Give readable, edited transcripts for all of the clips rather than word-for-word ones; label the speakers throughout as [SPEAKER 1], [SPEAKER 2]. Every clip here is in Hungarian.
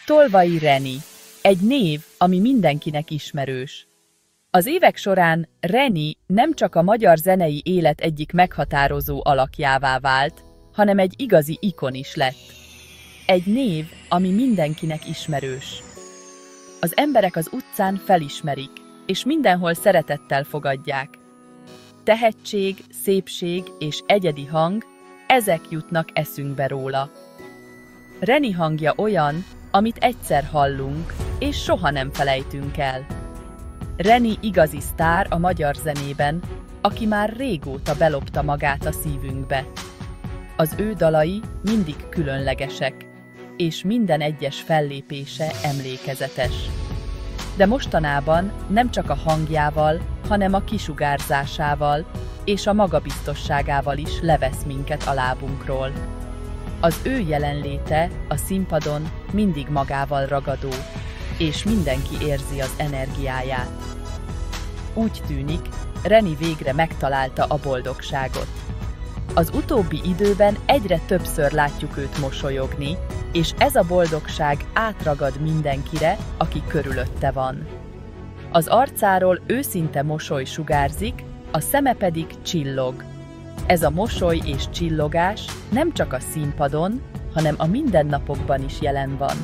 [SPEAKER 1] Tolvai Reni, egy név, ami mindenkinek ismerős. Az évek során Reni nem csak a magyar zenei élet egyik meghatározó alakjává vált, hanem egy igazi ikon is lett. Egy név, ami mindenkinek ismerős. Az emberek az utcán felismerik, és mindenhol szeretettel fogadják. Tehetség, szépség és egyedi hang, ezek jutnak eszünkbe róla. Reni hangja olyan, amit egyszer hallunk, és soha nem felejtünk el. Reni igazi sztár a magyar zenében, aki már régóta belopta magát a szívünkbe. Az ő dalai mindig különlegesek, és minden egyes fellépése emlékezetes. De mostanában nem csak a hangjával, hanem a kisugárzásával és a magabiztosságával is levesz minket a lábunkról. Az ő jelenléte a színpadon mindig magával ragadó, és mindenki érzi az energiáját. Úgy tűnik, Reni végre megtalálta a boldogságot. Az utóbbi időben egyre többször látjuk őt mosolyogni, és ez a boldogság átragad mindenkire, aki körülötte van. Az arcáról őszinte mosoly sugárzik, a szeme pedig csillog. Ez a mosoly és csillogás nem csak a színpadon, hanem a mindennapokban is jelen van.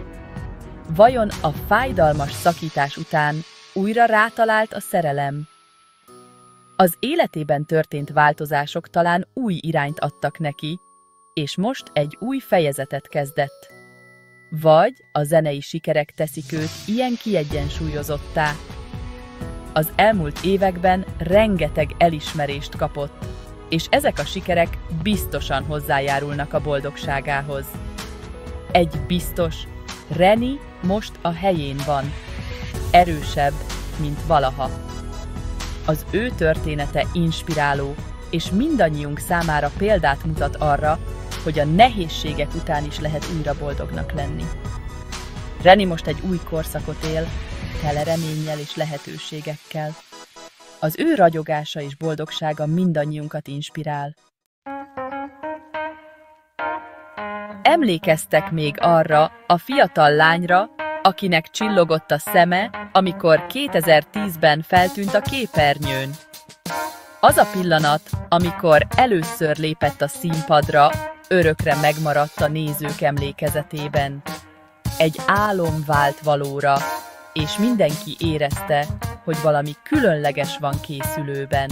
[SPEAKER 1] Vajon a fájdalmas szakítás után újra rátalált a szerelem? Az életében történt változások talán új irányt adtak neki, és most egy új fejezetet kezdett. Vagy a zenei sikerek teszik őt ilyen kiegyensúlyozottá. Az elmúlt években rengeteg elismerést kapott, és ezek a sikerek biztosan hozzájárulnak a boldogságához. Egy biztos, Reni most a helyén van, erősebb, mint valaha. Az ő története inspiráló, és mindannyiunk számára példát mutat arra, hogy a nehézségek után is lehet újra boldognak lenni. Reni most egy új korszakot él, tele reménnyel és lehetőségekkel. Az ő ragyogása és boldogsága mindannyiunkat inspirál. Emlékeztek még arra a fiatal lányra, akinek csillogott a szeme, amikor 2010-ben feltűnt a képernyőn? Az a pillanat, amikor először lépett a színpadra, örökre megmaradt a nézők emlékezetében. Egy álom vált valóra, és mindenki érezte, hogy valami különleges van készülőben.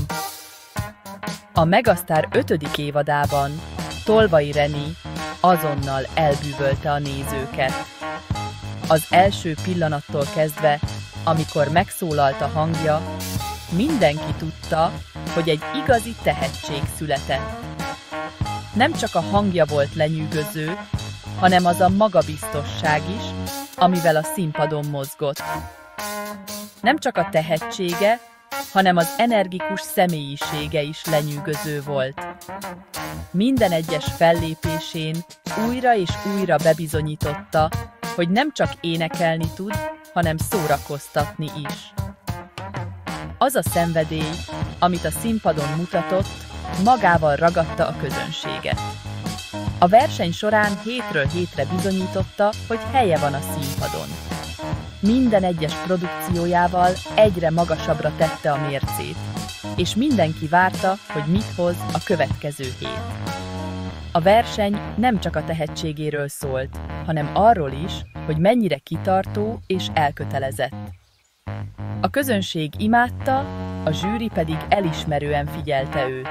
[SPEAKER 1] A Megasztár 5. évadában Tolvai Reni azonnal elbűvölte a nézőket. Az első pillanattól kezdve, amikor megszólalt a hangja, mindenki tudta, hogy egy igazi tehetség született. Nem csak a hangja volt lenyűgöző, hanem az a magabiztosság is, amivel a színpadon mozgott. Nem csak a tehetsége, hanem az energikus személyisége is lenyűgöző volt. Minden egyes fellépésén újra és újra bebizonyította, hogy nem csak énekelni tud, hanem szórakoztatni is. Az a szenvedély, amit a színpadon mutatott, magával ragadta a közönséget. A verseny során hétről hétre bizonyította, hogy helye van a színpadon. Minden egyes produkciójával egyre magasabbra tette a mércét, és mindenki várta, hogy mit hoz a következő hét. A verseny nem csak a tehetségéről szólt, hanem arról is, hogy mennyire kitartó és elkötelezett. A közönség imádta, a zsűri pedig elismerően figyelte őt.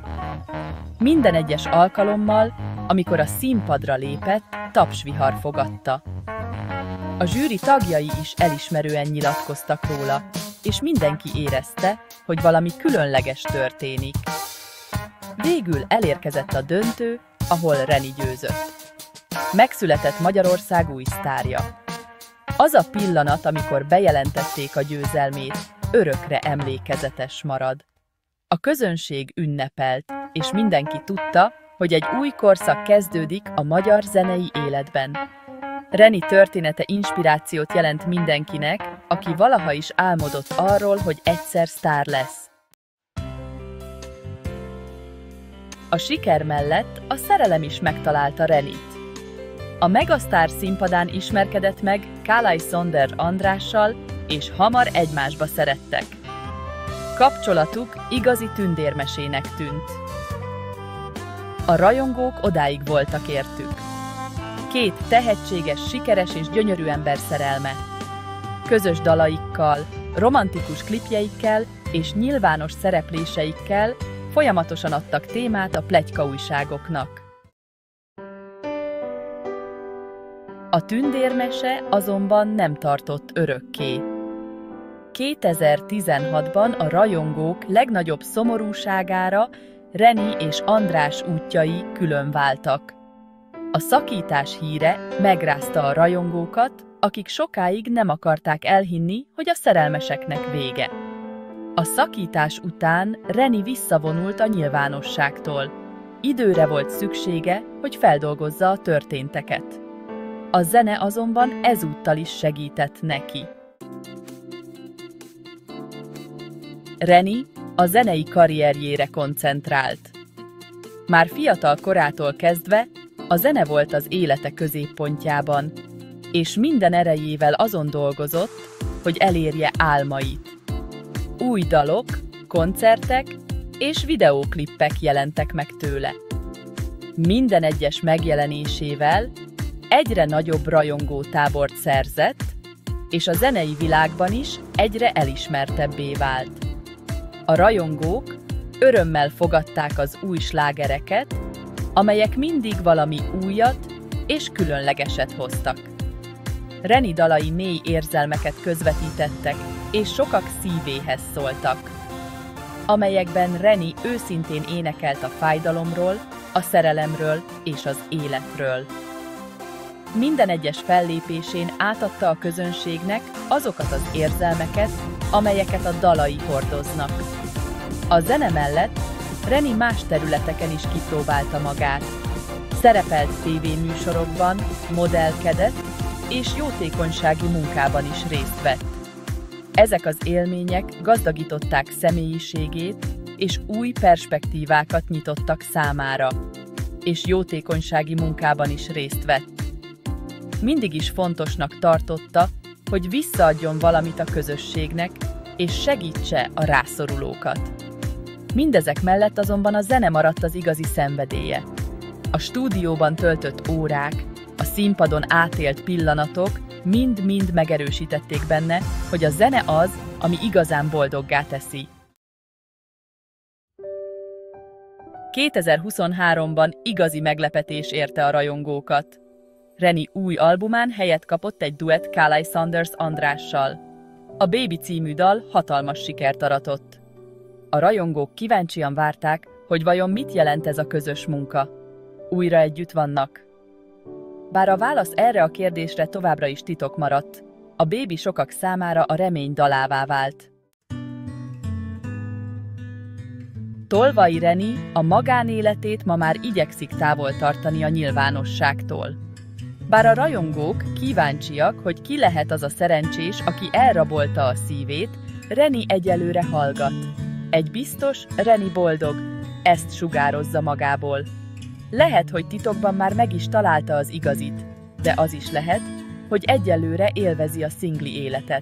[SPEAKER 1] Minden egyes alkalommal, amikor a színpadra lépett, tapsvihar fogadta. A zsűri tagjai is elismerően nyilatkoztak róla, és mindenki érezte, hogy valami különleges történik. Végül elérkezett a döntő, ahol Reni győzött. Megszületett Magyarország új sztárja. Az a pillanat, amikor bejelentették a győzelmét, örökre emlékezetes marad. A közönség ünnepelt, és mindenki tudta, hogy egy új korszak kezdődik a magyar zenei életben. Reni története inspirációt jelent mindenkinek, aki valaha is álmodott arról, hogy egyszer sztár lesz. A siker mellett a szerelem is megtalálta Renit. A Megasztár színpadán ismerkedett meg Kálai Saunders Andrással, és hamar egymásba szerettek. Kapcsolatuk igazi tündérmesének tűnt. A rajongók odáig voltak értük. Két tehetséges, sikeres és gyönyörű ember szerelme. Közös dalaikkal, romantikus klipjeikkel és nyilvános szerepléseikkel folyamatosan adtak témát a pletyka újságoknak. A tündérmese azonban nem tartott örökké. 2016-ban a rajongók legnagyobb szomorúságára Reni és András útjai különváltak. A szakítás híre megrázta a rajongókat, akik sokáig nem akarták elhinni, hogy a szerelmeseknek vége. A szakítás után Reni visszavonult a nyilvánosságtól. Időre volt szüksége, hogy feldolgozza a történteket. A zene azonban ezúttal is segített neki. Reni a zenei karrierjére koncentrált. Már fiatal korától kezdve a zene volt az élete középpontjában, és minden erejével azon dolgozott, hogy elérje álmait. Új dalok, koncertek és videóklippek jelentek meg tőle. Minden egyes megjelenésével egyre nagyobb rajongótábort szerzett, és a zenei világban is egyre elismertebbé vált. A rajongók örömmel fogadták az új slágereket, amelyek mindig valami újat és különlegeset hoztak. Reni dalai mély érzelmeket közvetítettek, és sokak szívéhez szóltak, amelyekben Reni őszintén énekelt a fájdalomról, a szerelemről és az életről. Minden egyes fellépésén átadta a közönségnek azokat az érzelmeket, amelyeket a dalai hordoznak. A zene mellett Reni más területeken is kipróbálta magát. Szerepelt tévéműsorokban, modellkedett, és jótékonysági munkában is részt vett. Ezek az élmények gazdagították személyiségét, és új perspektívákat nyitottak számára, és jótékonysági munkában is részt vett. Mindig is fontosnak tartotta, hogy visszaadjon valamit a közösségnek, és segítse a rászorulókat. Mindezek mellett azonban a zene maradt az igazi szenvedélye. A stúdióban töltött órák, a színpadon átélt pillanatok mind-mind megerősítették benne, hogy a zene az, ami igazán boldoggá teszi. 2023-ban igazi meglepetés érte a rajongókat. Reni új albumán helyet kapott egy duett Kálai Saunders Andrással. A Baby című dal hatalmas sikert aratott. A rajongók kíváncsian várták, hogy vajon mit jelent ez a közös munka. Újra együtt vannak? Bár a válasz erre a kérdésre továbbra is titok maradt, a Baby sokak számára a remény dalává vált. Tolvai Reni a magánéletét ma már igyekszik távol tartani a nyilvánosságtól. Bár a rajongók kíváncsiak, hogy ki lehet az a szerencsés, aki elrabolta a szívét, Reni egyelőre hallgat. Egy biztos, Reni boldog, ezt sugározza magából. Lehet, hogy titokban már meg is találta az igazit, de az is lehet, hogy egyelőre élvezi a szingli életet.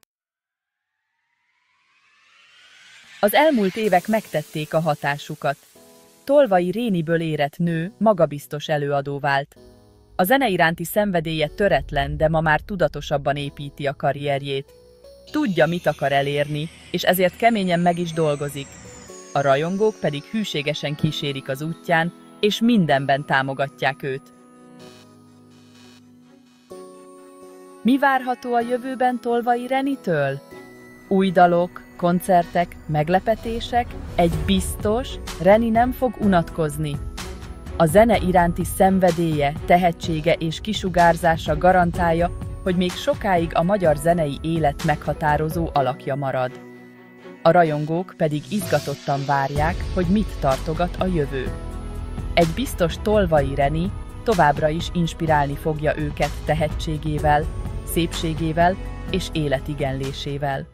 [SPEAKER 1] Az elmúlt évek megtették a hatásukat. Tolvai Réniből érett nő magabiztos előadó vált. A zene iránti szenvedélye töretlen, de ma már tudatosabban építi a karrierjét. Tudja, mit akar elérni, és ezért keményen meg is dolgozik. A rajongók pedig hűségesen kísérik az útján, és mindenben támogatják őt. Mi várható a jövőben Tolvai Renitől? Új dalok, koncertek, meglepetések, egy biztos, Reni nem fog unatkozni. A zene iránti szenvedélye, tehetsége és kisugárzása garantálja, hogy még sokáig a magyar zenei élet meghatározó alakja marad. A rajongók pedig izgatottan várják, hogy mit tartogat a jövő. Egy biztos Tolvai Reni továbbra is inspirálni fogja őket tehetségével, szépségével és életigenlésével.